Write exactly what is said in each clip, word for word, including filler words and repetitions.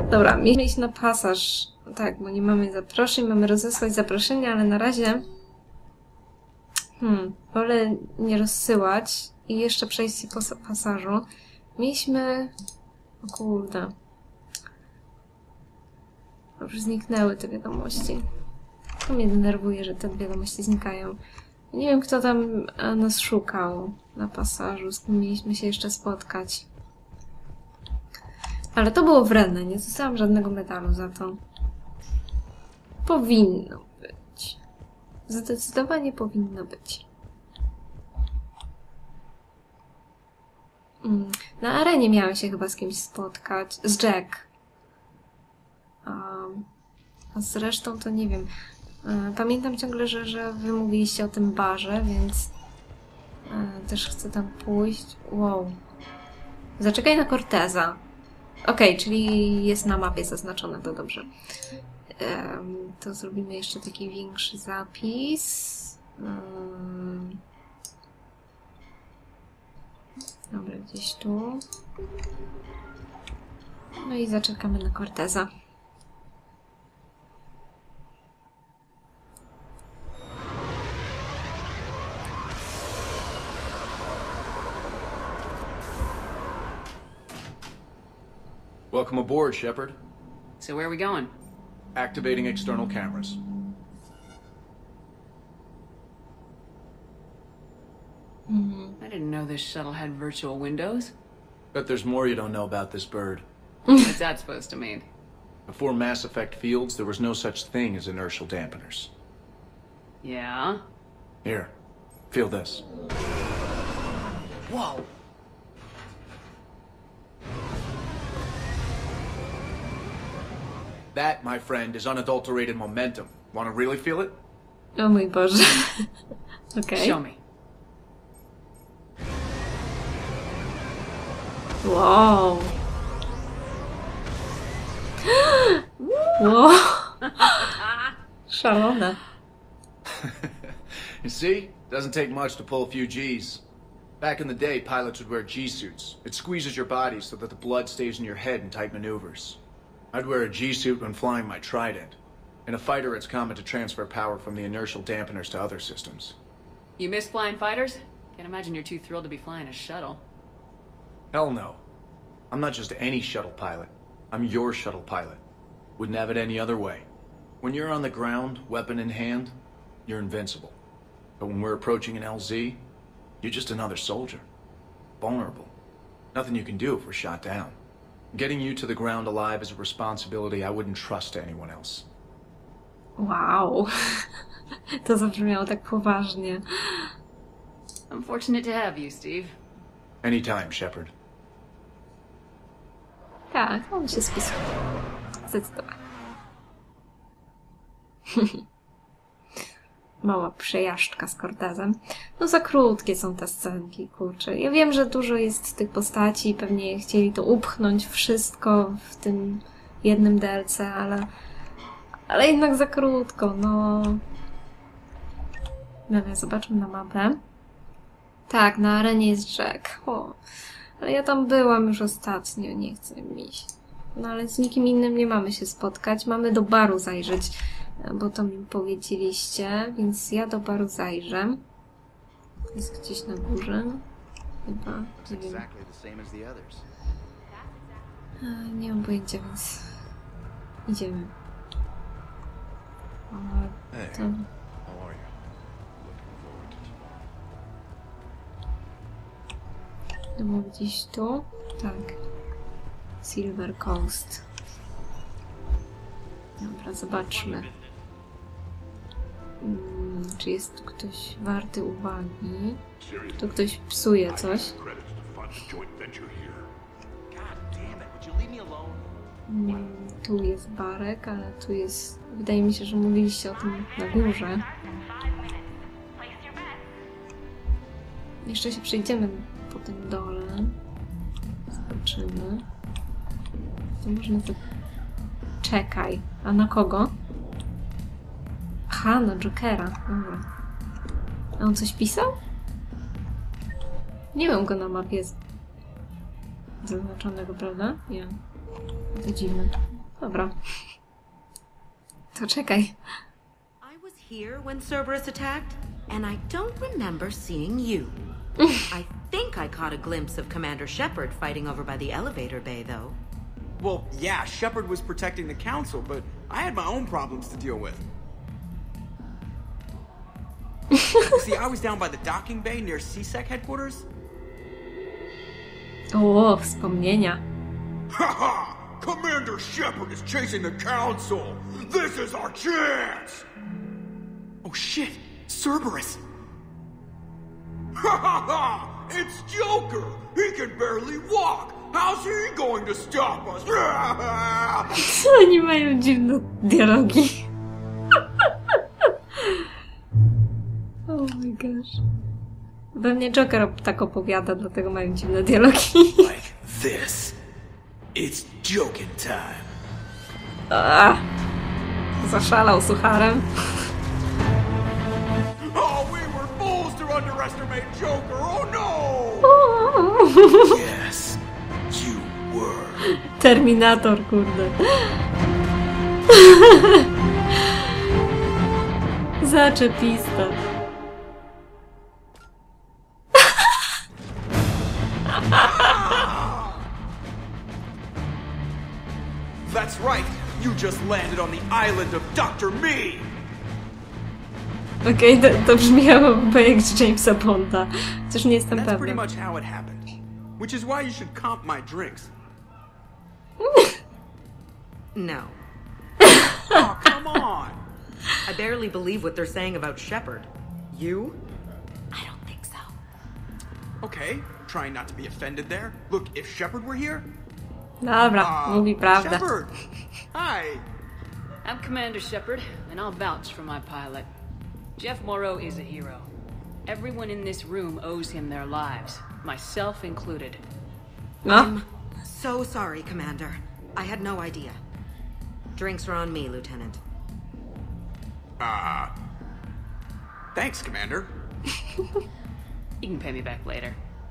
Dobra, mieliśmy iść na pasaż. Tak, bo nie mamy zaproszeń, mamy rozesłać zaproszenia, ale na razie... Hmm, wolę nie rozsyłać i jeszcze przejść po pasażu. Mieliśmy... O kurde. Już zniknęły te wiadomości. To mnie denerwuje, że te wiadomości znikają. Nie wiem, kto tam nas szukał na pasażu, z kim mieliśmy się jeszcze spotkać. Ale to było wredne, nie dostałam żadnego medalu za to. Powinno być. Zdecydowanie powinno być. Mm. Na arenie miałam się chyba z kimś spotkać. Z Jack. Um, a zresztą to nie wiem. Pamiętam ciągle, że, że wy mówiliście o tym barze, więc e, też chcę tam pójść. Wow. Zaczekaj na Corteza. Okej, okay, czyli jest na mapie zaznaczone, to dobrze. E, to zrobimy jeszcze taki większy zapis. E, dobra, gdzieś tu. No i zaczekamy na Corteza. Welcome aboard, Shepard. So where are we going? Activating external cameras. Mm-hmm. I didn't know this shuttle had virtual windows. Bet there's more you don't know about this bird. What's that supposed to mean? Before Mass Effect fields, there was no such thing as inertial dampeners. Yeah? Here, feel this. Whoa! That, my friend, is unadulterated momentum. Want to really feel it? O mój Boże. Okay. Show me. Wow. Wow. Szalone. You see? Doesn't take much to pull a few G's. Back in the day, pilots would wear G-suits. It squeezes your body so that the blood stays in your head in tight maneuvers. I'd wear a G-suit when flying my Trident. In a fighter, it's common to transfer power from the inertial dampeners to other systems. You miss flying fighters? Can't imagine you're too thrilled to be flying a shuttle. Hell no. I'm not just any shuttle pilot. I'm your shuttle pilot. Wouldn't have it any other way. When you're on the ground, weapon in hand, you're invincible. But when we're approaching an L Z, you're just another soldier. Vulnerable. Nothing you can do if we're shot down. Getting you to the ground alive is a responsibility I wouldn't trust to anyone else. Wow. To zabrzmiało tak poważnie. I'm fortunate to have you, Steve. Anytime, Shepard. Tak, on się spisuje. Zdecydowanie. Mała przejażdżka z Cortezem. No za krótkie są te scenki, kurczę. Ja wiem, że dużo jest tych postaci, pewnie chcieli to upchnąć wszystko w tym jednym D L C, ale ale jednak za krótko, no. Dobra, zobaczmy na mapę. Tak, na arenie jest Jack. O, ale ja tam byłam już ostatnio, nie chcę mi iść. No ale z nikim innym nie mamy się spotkać, mamy do baru zajrzeć, bo to mi powiedzieliście, więc ja do baru zajrzę. Jest gdzieś na górze. Chyba, nie wiem. A, nie mam pojęcia, więc idziemy. A, to... To było gdzieś tu? Tak. Silver Coast. Dobra, zobaczmy. Hmm, czy jest tu ktoś warty uwagi? Tu ktoś psuje coś. Hmm, tu jest barek, ale tu jest... Wydaje mi się, że mówiliście o tym na górze. Jeszcze się przejdziemy po tym dole. Zobaczymy. To można to... Czekaj. A na kogo? Aha, na Jokera. Dobra. A on coś pisał? Nie mam go na mapie zaznaczonego, prawda? Nie. To dziwne. Dobra. To czekaj. I was here when Cerberus attacked, and I don't remember seeing you. I think I caught a glimpse of Commander Shepard fighting over by the elevator bay, though. Well, yeah, Shepard was protecting the council, but I had my own problems to deal with. You see, I was down by the docking bay near C S E C headquarters. O, wspomnienia. Haha! Commander Shepard is chasing the council! This is our chance! Oh shit, Cerberus! Ha ha ha! It's Joker! He can barely walk! How's he going to stop us? Co oni mają dziwne dialogi? Oh my gosh. Pewnie Joker tak opowiada, dlatego mają dziwne dialogi. Like this. It's joking time. Ah, zaszalał sucharem. Oh, we were fools to underestimate Joker! Oh no! Yes, you were. Terminator, kurde. Zaczepista. That's right! You just landed on the island of Doctor Me! Okej, okay, to, to brzmiało jak z Jamesa Bonda. Chociaż nie jestem That's pretty pewna. much how it happened. Which is why you should comp my drinks. No. Oh, come on! I barely believe what they're saying about Shepard. You? I don't think so. Okay, trying not to be offended there. Look, if Shepard were here... Dobra, Uh, mówi prawdę. Shepard! Hi! I'm Commander Shepard, and I'll vouch for my pilot. Jeff Moreau is a hero. Everyone in this room owes him their lives, myself included. No? I'm so sorry, Commander. I had no idea. Drinks are on me, Lieutenant. Uh... Thanks, Commander. You can pay me back later.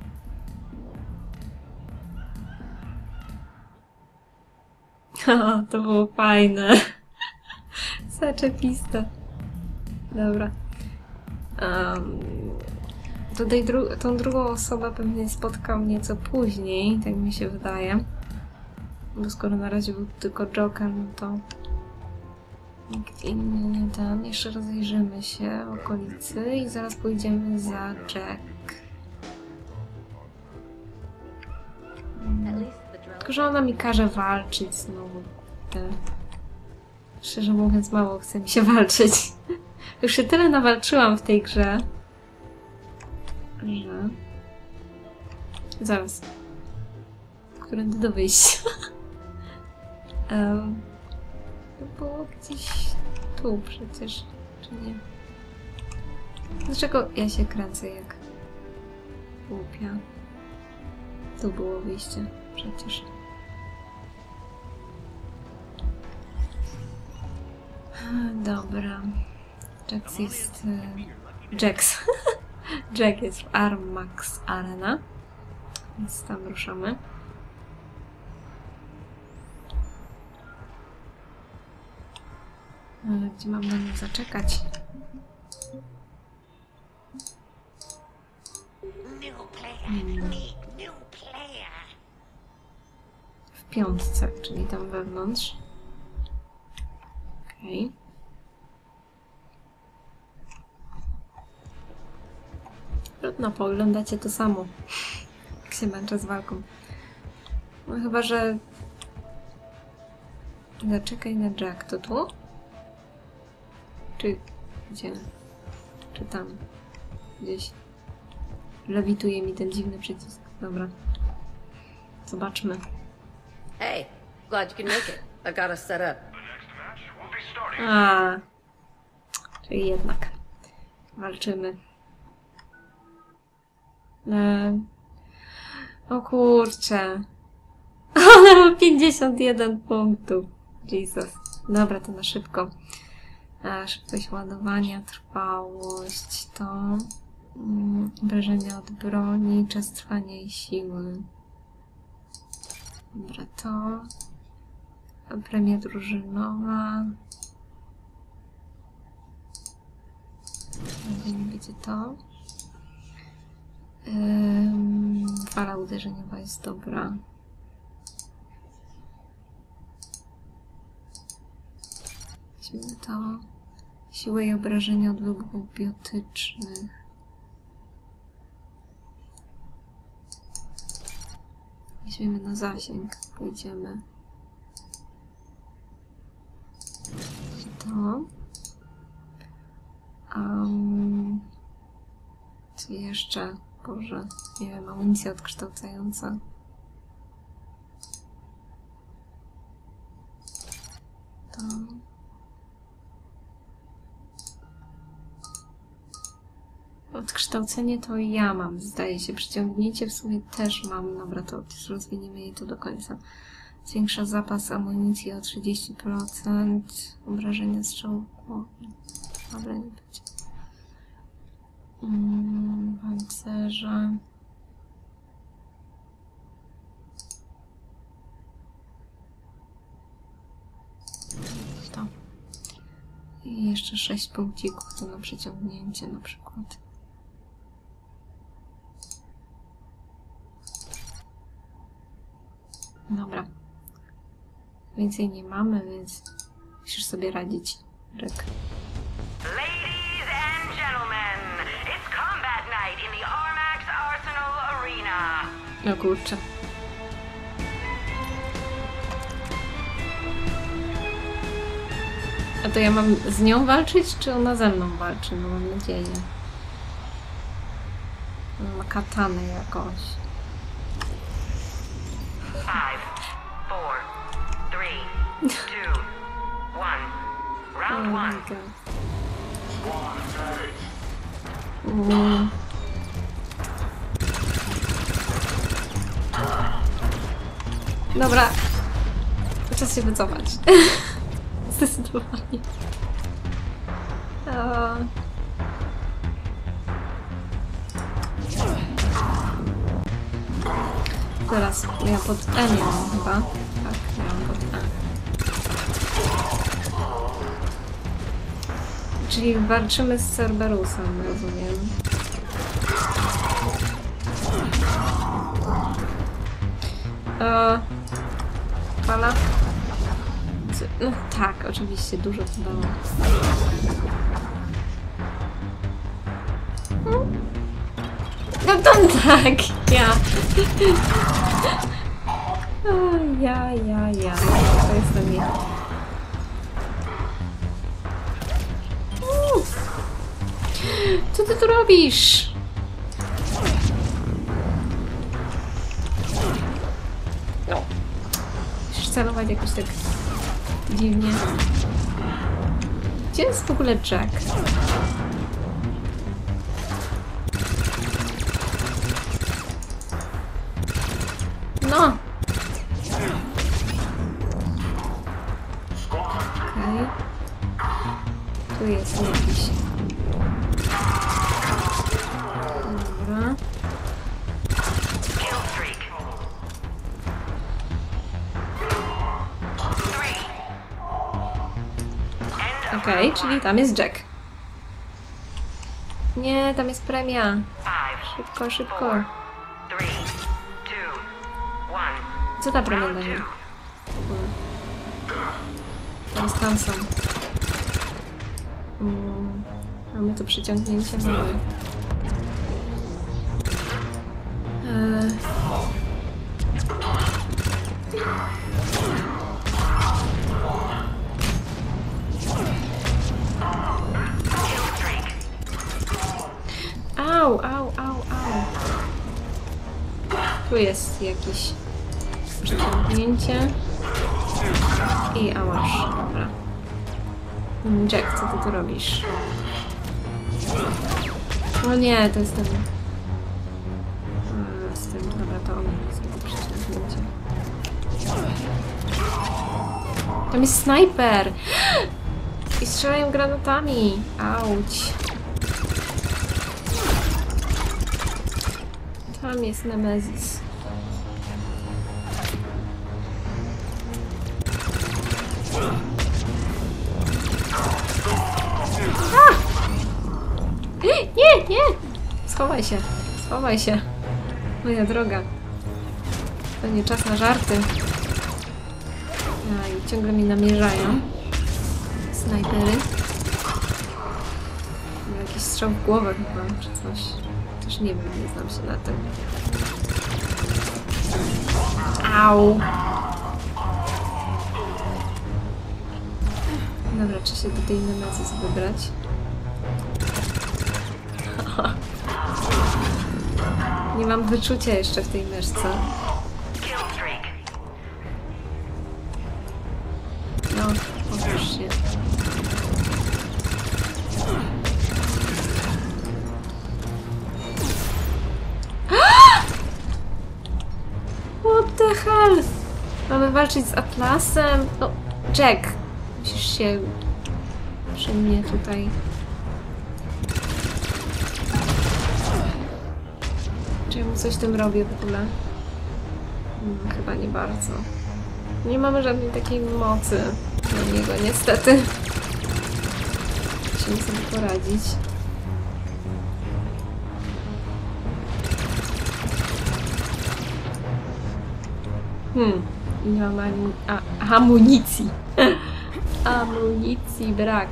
O, to było fajne. Zaczepiste. Dobra. Um, tutaj dru tą drugą osobę pewnie spotkam nieco później, tak mi się wydaje. Bo skoro na razie był tylko Joker, no to nikt inny nie tam. Jeszcze rozejrzymy się w okolicy i zaraz pójdziemy za Jack. Tylko, że ona mi każe walczyć znowu. Te... Szczerze mówiąc, mało chce mi się walczyć. Już się tyle nawalczyłam w tej grze, że... Zaraz. Którędy do wyjścia? um, to było gdzieś tu przecież, czy nie? Dlaczego ja się kręcę jak głupia? Tu było wyjście przecież. Dobra. Jax jest... Jax. Jack jest w Armax Arena. Więc tam ruszamy. Ale gdzie mam na nim zaczekać? Hmm. W piątce, czyli tam wewnątrz. Okej. Okay. Trudno, pooglądacie to samo. Jak się męczę z walką. No chyba, że... Zaczekaj na Jack. To tu? Czy... Gdzie? Czy tam? Gdzieś. Lewituje mi ten dziwny przycisk. Dobra. Zobaczmy. Hey, glad you can make it. I've got us set up. A, czyli jednak walczymy. E... O kurczę. Ona ma pięćdziesiąt jeden punktów. Jesus. Dobra, to na szybko. E, szybkość ładowania, trwałość, to mm, obrażenia od broni, czas trwania i siły. Dobra, to Premia drużynowa. To nie będzie to. Ym, fala uderzeniowa jest dobra. Weźmiemy to. Siłę i obrażenia od wybuchów biotycznych. Weźmiemy na zasięg. Pójdziemy. To. Um, co jeszcze? Boże, nie wiem, amunicja odkształcająca. To. Odkształcenie to ja mam, zdaje się. Przyciągnięcie w sumie też mam. Dobra, to rozwiniemy jej to do końca. Zwiększa zapas amunicji o trzydzieści procent. Obrażenia strzału. Dobra, nie będzie. Hmm, pancerze. To. I jeszcze sześć punkcików to na przyciągnięcie na przykład. Dobra. Więcej nie mamy, więc musisz sobie radzić, Rick. Ladies and gentlemen, it's combat night in the Armax Arsenal Arena. No kurczę. A to ja mam z nią walczyć, czy ona ze mną walczy? No mam nadzieję. Ona ma katanę jakoś. Five, four, three, two, one. Round Oh one. my god. Mm. Dobra. Czas się wycofać. Zdecydowanie. O. Teraz ja pod E miałam chyba. Tak, miałam pod E. Czyli walczymy z Cerberusem, rozumiem. E, fala? No tak, oczywiście, dużo to dało. No to tak, ja. O, ja, ja, ja. To jestem ja. Co ty tu robisz? No. Musisz celować jakoś tak dziwnie. Gdzie jest w ogóle Jack? No! Okej. Okay. Tu jest jakiś. Dobra. Okej, okay, czyli tam jest Jack. Nie, tam jest premia. Szybko, szybko. Co ta premia daje? Teraz tam są. Mm, mamy to przyciągnięcie, mamy. Eee. Au, au, au, au. Tu jest jakieś przyciągnięcie. I ałasz. Dobra. Jack, co ty tu robisz? No nie, to jest ten... Z tym, dobra, to on jest to przyciągnięcie. Tam jest snajper! I strzelają granatami! Auć! Tam jest Nemesis. A! Nie, nie! Schowaj się, schowaj się. Moja droga. To nie czas na żarty. A, i ciągle mi namierzają. Snajpery. Jakiś strzał w głowę chyba, czy coś. Też nie wiem, nie znam się na tym. Au! Dobra, czy się do tej Nemezis wybrać? Nie mam wyczucia jeszcze w tej myszce. No, otwórz się. What the hell? Mamy walczyć z Atlasem? No, Jack, musisz się przy mnie tutaj... Czy ja mu coś tym robię w ogóle? Hmm, chyba nie bardzo. Nie mamy żadnej takiej mocy na niego, niestety. Musimy sobie poradzić. Hmm, nie mam ani... A, amunicji. Amunicji brak.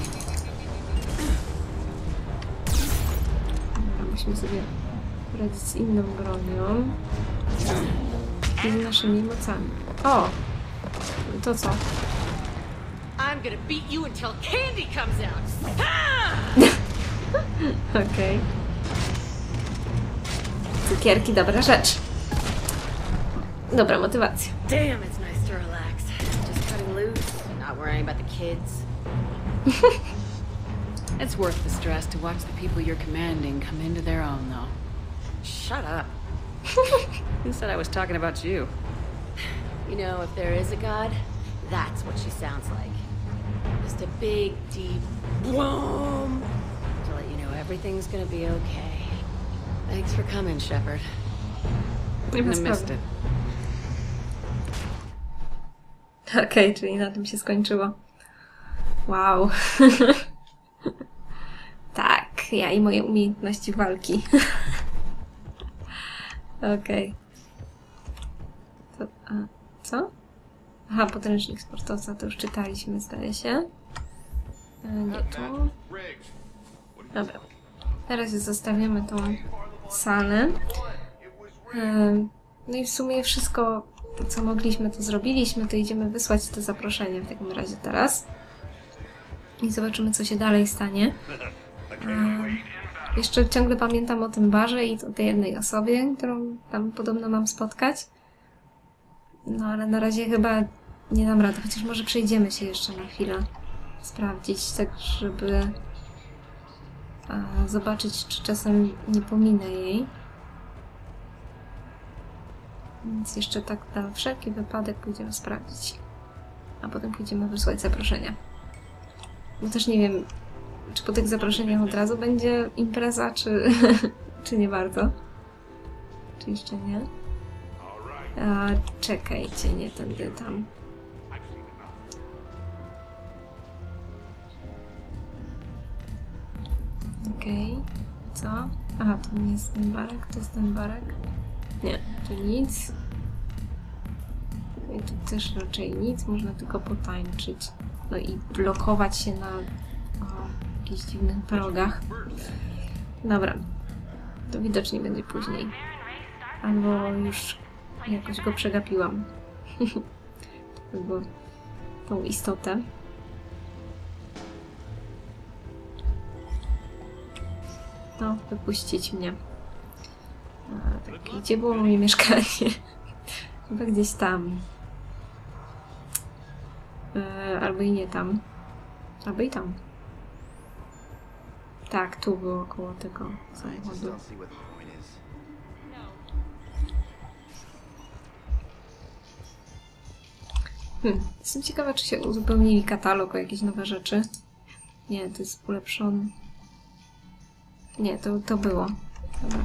Dobra, musimy sobie poradzić z inną bronią. I z naszymi mocami. O! To co? I'm gonna beat you until candy comes out. Okej. Okay. Cukierki, dobra rzecz. Dobra motywacja. Damn, it's nice to relax. Just cutting loose, not worrying about the kids. It's worth the stress to watch the people you're commanding come into their own, though. Shut up. Who said I was talking about you? You know, if there is a god, that's what she sounds like. Just a big, deep boom to let you know everything's gonna be okay. Thanks for coming, Shepard. Wouldn't have missed it. Okej, okay, czyli na tym się skończyło. Wow. Tak, ja i moje umiejętności walki. Okej. Okay. Co? Aha, podręcznik sportowca, to już czytaliśmy, zdaje się. E, nie tu. Dobra. Teraz zostawiamy tą salę. E, no i w sumie wszystko, co mogliśmy, to zrobiliśmy. To idziemy wysłać te zaproszenia w takim razie teraz. I zobaczymy, co się dalej stanie. E, jeszcze ciągle pamiętam o tym barze i o tej jednej osobie, którą tam podobno mam spotkać. No ale na razie chyba nie dam rady, chociaż może przejdziemy się jeszcze na chwilę sprawdzić, tak żeby a, zobaczyć, czy czasem nie pominę jej. Więc jeszcze tak na wszelki wypadek pójdziemy sprawdzić. A potem pójdziemy wysłać zaproszenia. Bo też nie wiem, czy po tych zaproszeniach od razu będzie impreza, czy, czy nie bardzo. Czy jeszcze nie? A, czekajcie, nie tędy tam. Okej, okay. Co? Aha, to nie jest ten barek, to jest ten barek. Nie, tu nic. I tu też raczej nic, można tylko potańczyć. No i blokować się na o, jakichś dziwnych progach. Dobra, to widocznie będzie później. Albo już jakoś go przegapiłam. Albo tą istotę. No, wypuścić mnie. A, tak, gdzie było moje mieszkanie? Chyba gdzieś tam. E, albo i nie tam. Albo i tam. Tak, tu było koło tego samochodu. Hmm. Jestem ciekawa, czy się uzupełnili katalog o jakieś nowe rzeczy. Nie, to jest ulepszony. Nie, to, to było. Dobra.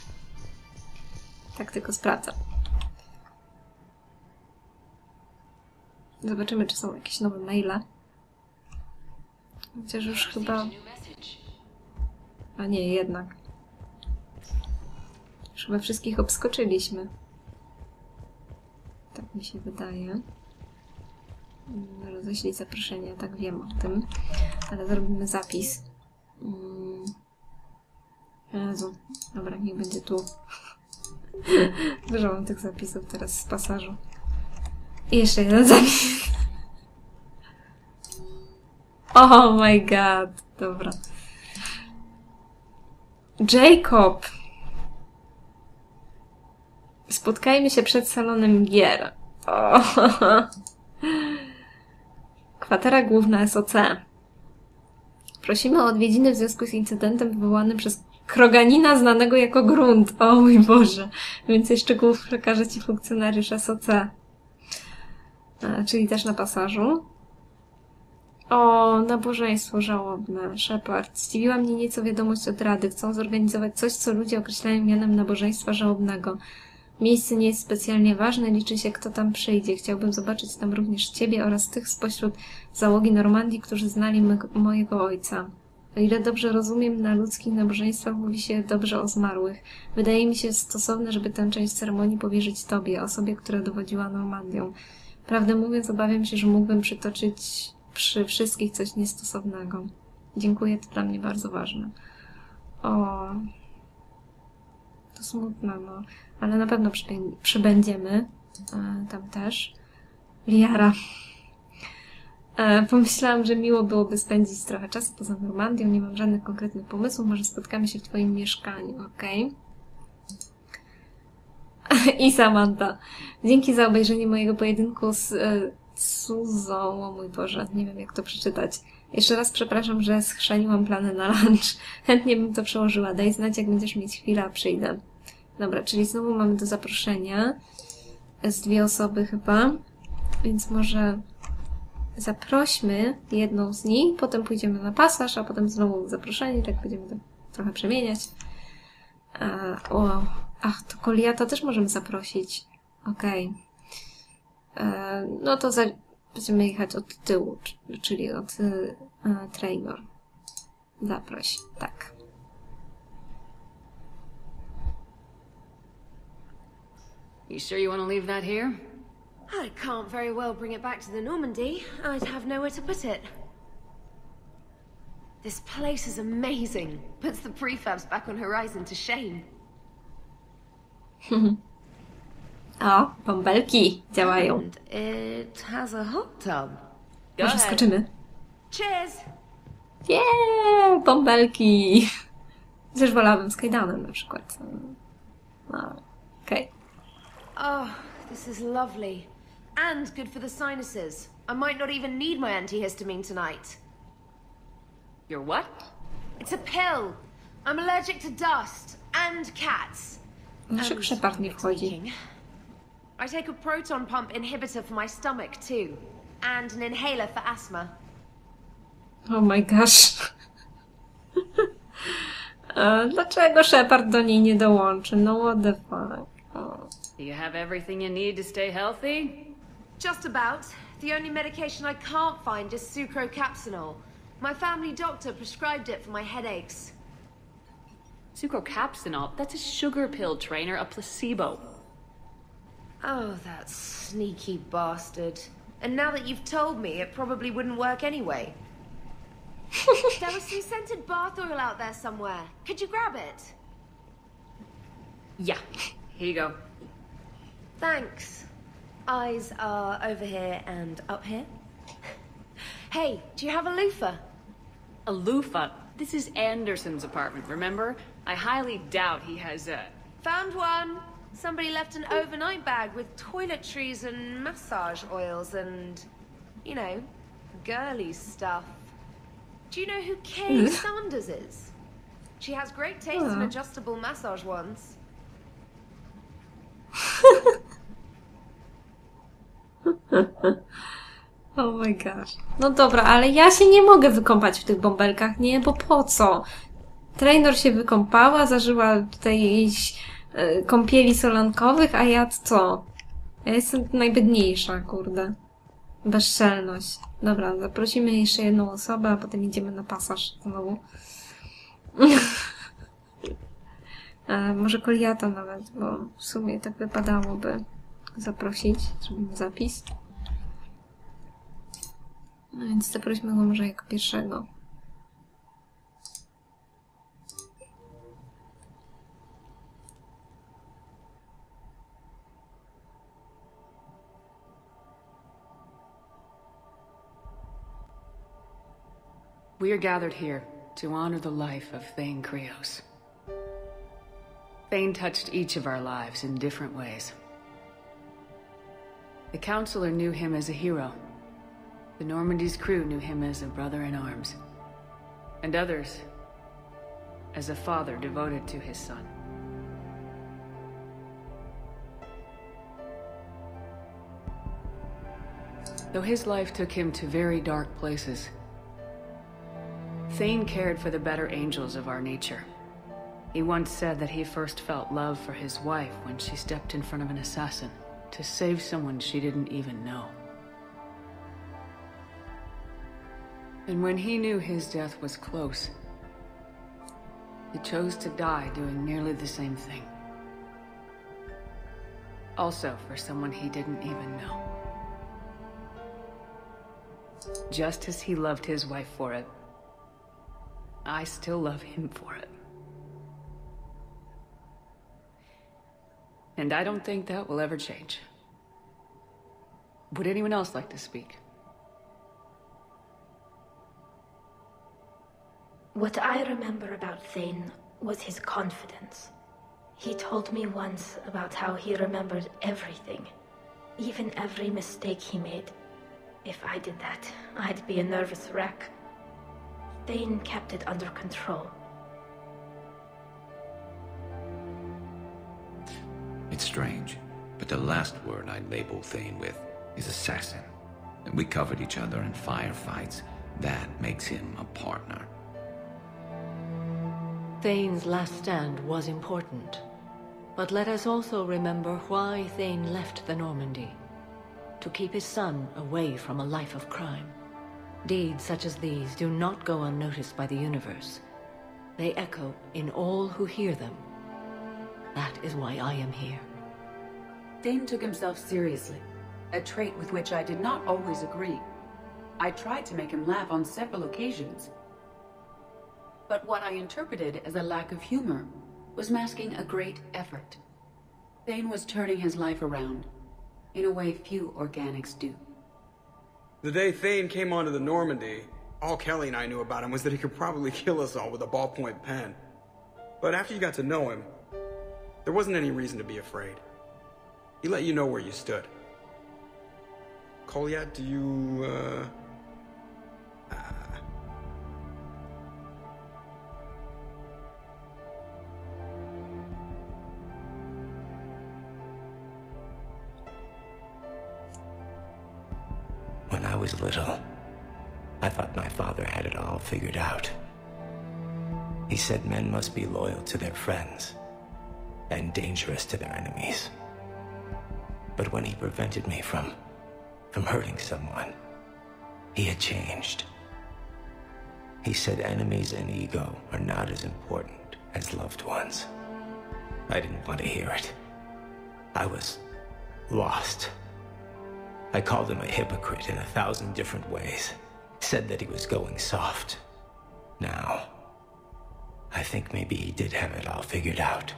Tak tylko sprawdzam. Zobaczymy, czy są jakieś nowe maile. Chociaż już chyba... A nie, jednak. Już chyba wszystkich obskoczyliśmy. Tak mi się wydaje. Roześlij zaproszenie, tak wiem o tym. Ale zrobimy zapis. Jezu. Dobra, niech będzie tu. Dużo mam tych zapisów teraz z pasażu. I jeszcze jeden zapis. Oh my god. Dobra. Jacob. Spotkajmy się przed salonem gier. Oh. Kwatera główna S O C. Prosimy o odwiedziny w związku z incydentem wywołanym przez kroganina znanego jako Grunt. O mój Boże. Więcej szczegółów przekaże Ci funkcjonariusz S O C. A, czyli też na pasażu. O, nabożeństwo żałobne. Shepard. Zdziwiła mnie nieco wiadomość od Rady. Chcą zorganizować coś, co ludzie określają mianem nabożeństwa żałobnego. Miejsce nie jest specjalnie ważne, liczy się, kto tam przyjdzie. Chciałbym zobaczyć tam również Ciebie oraz tych spośród załogi Normandii, którzy znali me mojego ojca. O ile dobrze rozumiem, na ludzkich nabożeństwach mówi się dobrze o zmarłych. Wydaje mi się stosowne, żeby tę część ceremonii powierzyć Tobie, osobie, która dowodziła Normandią. Prawdę mówiąc, obawiam się, że mógłbym przytoczyć przy wszystkich coś niestosownego. Dziękuję, to dla mnie bardzo ważne. O, to smutne, no. Ale na pewno przybę- przybędziemy. E, tam też. Liara. E, pomyślałam, że miło byłoby spędzić trochę czasu poza Normandią. Nie mam żadnych konkretnych pomysłów. Może spotkamy się w Twoim mieszkaniu, okej? Okay? I Samantha. Dzięki za obejrzenie mojego pojedynku z e, Suzą. O mój Boże, nie wiem jak to przeczytać. Jeszcze raz przepraszam, że schrzaniłam plany na lunch. Chętnie bym to przełożyła. Daj znać, jak będziesz mieć chwilę, a przyjdę. Dobra, czyli znowu mamy do zaproszenia. Z dwie osoby chyba. Więc może zaprośmy jedną z nich, potem pójdziemy na pasaż, a potem znowu zaproszenie, tak będziemy to trochę przemieniać. A, o, ach, to Goliata też możemy zaprosić. Okej. Okay. No to za, będziemy jechać od tyłu, czyli od y, Traynor. Zaproś, tak. You sure you want to leave that here? I can't very well bring it back to the Normandy. I'd have nowhere to put it. This place is amazing. Puts the prefabs back on Horizon to shame. O, bąbelki działają. And it has a hot tub. Go Może ahead. skoczymy? Cheers! Jeee, bąbelki! Też wolałabym z kajdanem na przykład. No, okej. Okay. Oh, this is lovely. And good for the sinuses. I might not even need my antihistamine tonight. Your what? It's a pill. I'm allergic to dust and cats. Dlaczego Shepard nie wchodzi? Speaking, I take a proton pump inhibitor for my stomach too. And an inhaler for asthma. Oh my gosh. e, dlaczego Shepard do niej nie dołączy? No what the fuck. Oh. Do you have everything you need to stay healthy? Just about. The only medication I can't find is sucrocapsinol. My family doctor prescribed it for my headaches. Sucrocapsinol, that's a sugar pill, Trainer, a placebo. Oh, that sneaky bastard. And now that you've told me, it probably wouldn't work anyway. There was some scented bath oil out there somewhere. Could you grab it? Yeah, here you go. Thanks. Eyes are over here and up here. Hey, do you have a loofah? A loofah. This is Anderson's apartment, remember? I highly doubt he has a... Found one. Somebody left an overnight bag with toiletries and massage oils and, you know, girly stuff. Do you know who Kay Sanders is? She has great taste in adjustable massage ones. Oh my gosh. No dobra, ale ja się nie mogę wykąpać w tych bąbelkach, nie? Bo po co? Traynor się wykąpała, zażyła tutaj jakiejś y, kąpieli solankowych, a ja co? Ja jestem najbiedniejsza, kurde. Bezczelność. Dobra, zaprosimy jeszcze jedną osobę, a potem idziemy na pasaż znowu. A może Koliata nawet, bo w sumie tak wypadałoby zaprosić. Zrobimy zapis. No więc zaprośmy go może jako pierwszego. We are gathered here to honor the life of Thane Krios. Thane touched each of our lives in different ways. The Counselor knew him as a hero. The Normandy's crew knew him as a brother in arms. And others as a father devoted to his son. Though his life took him to very dark places, Thane cared for the better angels of our nature. He once said that he first felt love for his wife when she stepped in front of an assassin to save someone she didn't even know. And when he knew his death was close, he chose to die doing nearly the same thing. Also for someone he didn't even know. Just as he loved his wife for it, I still love him for it. And I don't think that will ever change. Would anyone else like to speak? What I remember about Thane was his confidence. He told me once about how he remembered everything, even every mistake he made. If I did that, I'd be a nervous wreck. Thane kept it under control. It's strange, but the last word I'd label Thane with is assassin. And we covered each other in firefights. That makes him a partner. Thane's last stand was important. But let us also remember why Thane left the Normandy. To keep his son away from a life of crime. Deeds such as these do not go unnoticed by the universe. They echo in all who hear them. That is why I am here. Thane took himself seriously, a trait with which I did not always agree. I tried to make him laugh on several occasions. But what I interpreted as a lack of humor was masking a great effort. Thane was turning his life around, in a way few organics do. The day Thane came onto the Normandy, all Kelly and I knew about him was that he could probably kill us all with a ballpoint pen. But after you got to know him, there wasn't any reason to be afraid. He let you know where you stood. Koliat, do you, uh... uh... When I was little, I thought my father had it all figured out. He said men must be loyal to their friends and dangerous to their enemies. But when he prevented me from, from hurting someone, he had changed. He said enemies and ego are not as important as loved ones. I didn't want to hear it. I was lost. I called him a hypocrite in a thousand different ways. Said that he was going soft. Now, I think maybe he did have it all figured out.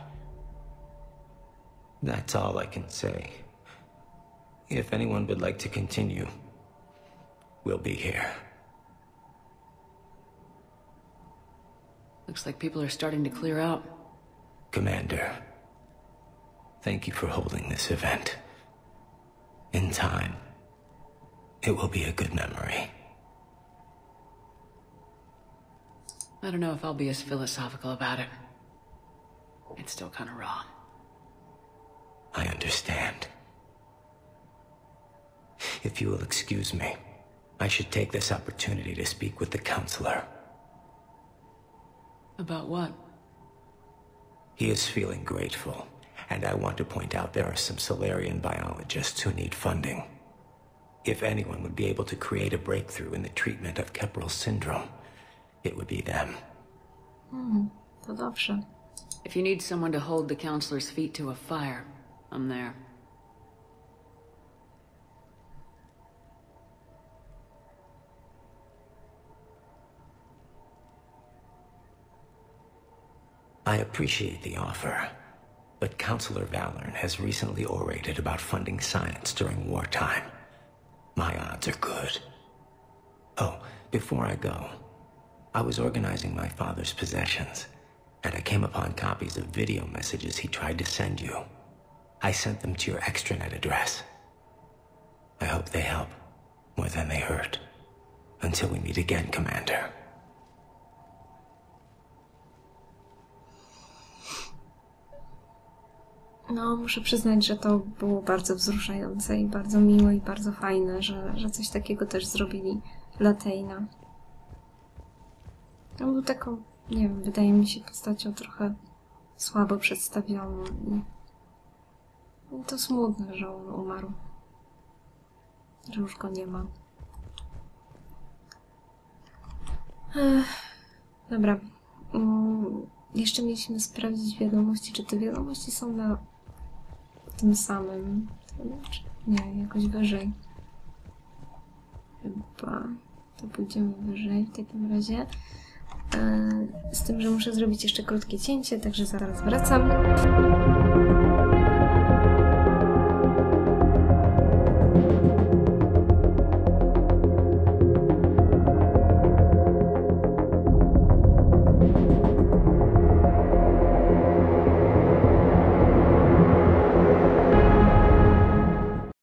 That's all I can say. If anyone would like to continue, we'll be here. Looks like people are starting to clear out. Commander, thank you for holding this event. In time, it will be a good memory. I don't know if I'll be as philosophical about it. It's still kind of raw. I understand. If you will excuse me, I should take this opportunity to speak with the Counselor. About what? He is feeling grateful, and I want to point out there are some Solarian biologists who need funding. If anyone would be able to create a breakthrough in the treatment of Kepral syndrome, it would be them. Hmm, to dobrze. If you need someone to hold the counselor's feet to a fire, I'm there. I appreciate the offer, but Counselor Valorn has recently orated about funding science during wartime. My odds are good. Oh, before I go, I was organizing my father's possessions, and I came upon copies of video messages he tried to send you. I sent them to your extranet address. I hope they help, more than they hurt. Until we meet again, Commander. No, muszę przyznać, że to było bardzo wzruszające i bardzo miłe i bardzo fajne, że, że coś takiego też zrobili dla Thane'a. On był taką, nie wiem, wydaje mi się postacią trochę słabo przedstawioną i, i to smutne, że on umarł. Że już go nie ma. Ech, dobra. Um, jeszcze mieliśmy sprawdzić wiadomości, czy te wiadomości są na tym samym. Nie, jakoś wyżej. Chyba. To pójdziemy wyżej w takim razie. Z tym, że muszę zrobić jeszcze krótkie cięcie, także zaraz wracam.